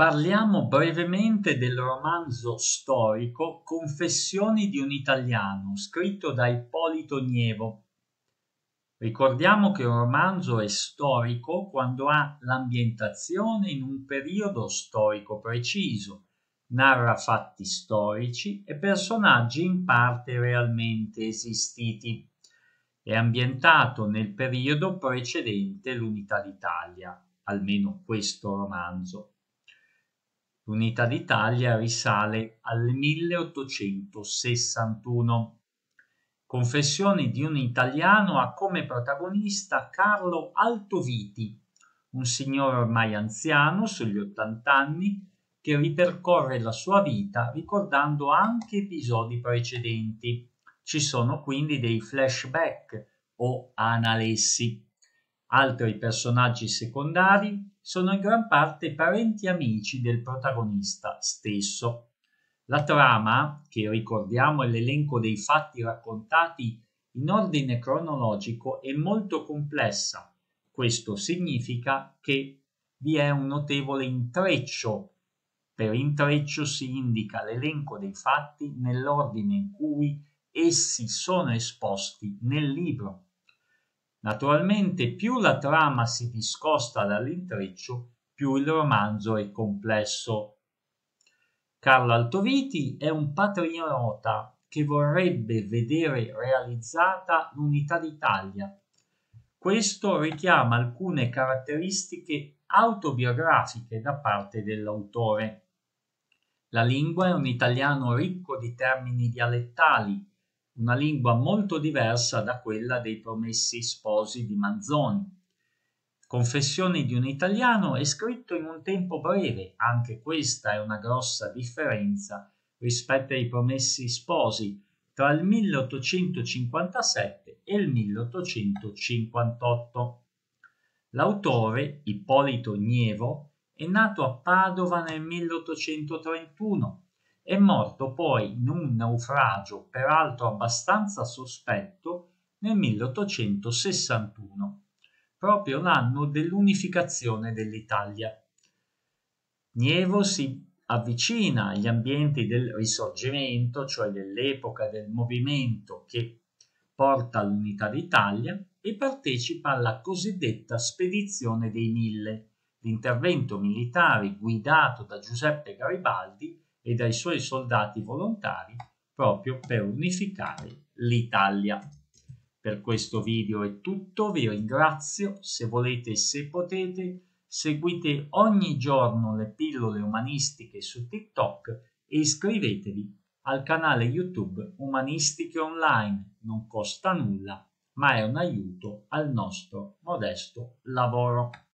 Parliamo brevemente del romanzo storico Confessioni di un italiano, scritto da Ippolito Nievo. Ricordiamo che un romanzo è storico quando ha l'ambientazione in un periodo storico preciso, narra fatti storici e personaggi in parte realmente esistiti. È ambientato nel periodo precedente l'Unità d'Italia, almeno questo romanzo. L'Unità d'Italia risale al 1861. Confessioni di un italiano ha come protagonista Carlo Altoviti, un signore ormai anziano sugli 80 anni che ripercorre la sua vita ricordando anche episodi precedenti. Ci sono quindi dei flashback o analessi. Altri personaggi secondari sono in gran parte parenti amici del protagonista stesso. La trama, che ricordiamo è l'elenco dei fatti raccontati in ordine cronologico, è molto complessa. Questo significa che vi è un notevole intreccio. Per intreccio si indica l'elenco dei fatti nell'ordine in cui essi sono esposti nel libro. Naturalmente, più la trama si discosta dall'intreccio, più il romanzo è complesso. Carlo Altoviti è un patriota che vorrebbe vedere realizzata l'Unità d'Italia. Questo richiama alcune caratteristiche autobiografiche da parte dell'autore. La lingua è un italiano ricco di termini dialettali, una lingua molto diversa da quella dei Promessi Sposi di Manzoni. Confessioni di un italiano è scritto in un tempo breve, anche questa è una grossa differenza rispetto ai Promessi Sposi, tra il 1857 e il 1858. L'autore, Ippolito Nievo, è nato a Padova nel 1831. È morto poi in un naufragio, peraltro abbastanza sospetto, nel 1861, proprio l'anno dell'unificazione dell'Italia. Nievo si avvicina agli ambienti del Risorgimento, cioè dell'epoca del movimento che porta all'Unità d'Italia, e partecipa alla cosiddetta Spedizione dei Mille, l'intervento militare guidato da Giuseppe Garibaldi e dai suoi soldati volontari proprio per unificare l'Italia. Per questo video è tutto, vi ringrazio, se volete e se potete seguite ogni giorno le pillole umanistiche su TikTok e iscrivetevi al canale YouTube Umanistiche Online, non costa nulla, ma è un aiuto al nostro modesto lavoro.